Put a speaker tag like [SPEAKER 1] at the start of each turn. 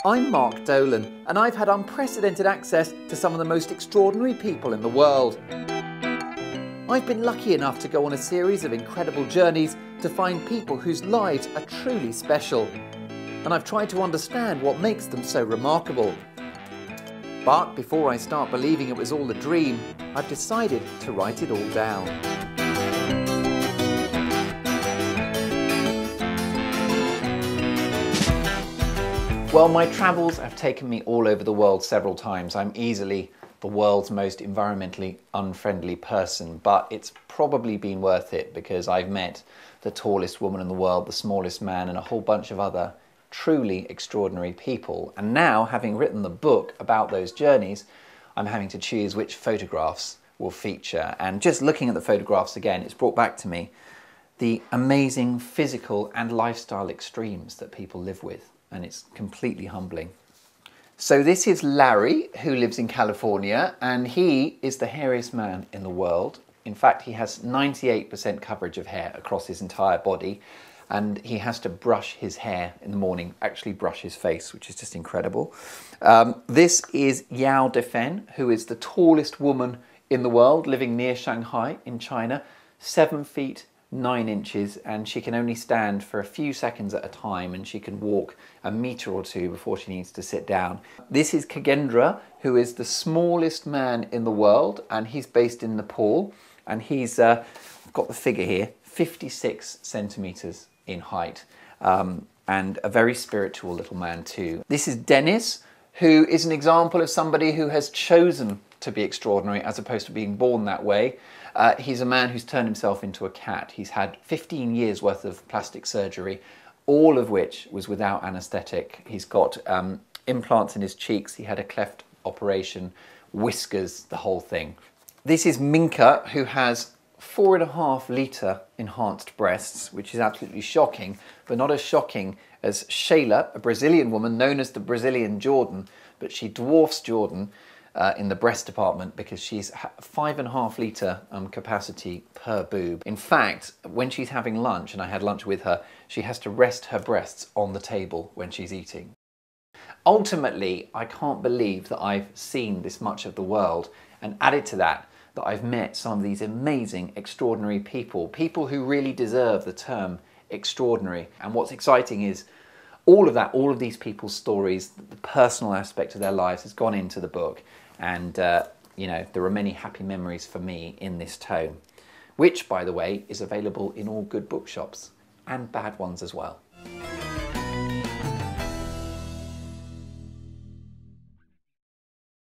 [SPEAKER 1] I'm Mark Dolan, and I've had unprecedented access to some of the most extraordinary people in the world. I've been lucky enough to go on a series of incredible journeys to find people whose lives are truly special. And I've tried to understand what makes them so remarkable. But before I start believing it was all a dream, I've decided to write it all down. Well, my travels have taken me all over the world several times. I'm easily the world's most environmentally unfriendly person, but it's probably been worth it because I've met the tallest woman in the world, the smallest man, and a whole bunch of other truly extraordinary people. And now, having written the book about those journeys, I'm having to choose which photographs will feature. And just looking at the photographs again, it's brought back to me the amazing physical and lifestyle extremes that people live with. And it's completely humbling. So this is Larry, who lives in California, and he is the hairiest man in the world. In fact, he has 98% coverage of hair across his entire body, and he has to brush his hair in the morning, actually brush his face, which is just incredible. This is Yao Defen, who is the tallest woman in the world, living near Shanghai in China, 7 feet 9 inches, and she can only stand for a few seconds at a time, and she can walk a meter or two before she needs to sit down. This is Kagendra, who is the smallest man in the world, and he's based in Nepal, and he's got the figure here, 56 centimeters in height, and a very spiritual little man too. This is Dennis, who is an example of somebody who has chosen to be extraordinary as opposed to being born that way. He's a man who's turned himself into a cat. He's had 15 years worth of plastic surgery, all of which was without anaesthetic. He's got implants in his cheeks. He had a cleft operation, whiskers, the whole thing. This is Minka, who has 4.5 litre enhanced breasts, which is absolutely shocking, but not as shocking as Shayla, a Brazilian woman known as the Brazilian Jordan, but she dwarfs Jordan in the breast department because she's 5.5 litre capacity per boob. In fact, when she's having lunch, and I had lunch with her, she has to rest her breasts on the table when she's eating. Ultimately, I can't believe that I've seen this much of the world, and added to that, that I've met some of these amazing, extraordinary people, people who really deserve the term extraordinary. And what's exciting is all of that, all of these people's stories, the personal aspect of their lives has gone into the book. And, you know, there are many happy memories for me in this tome, which, by the way, is available in all good bookshops and bad ones as well.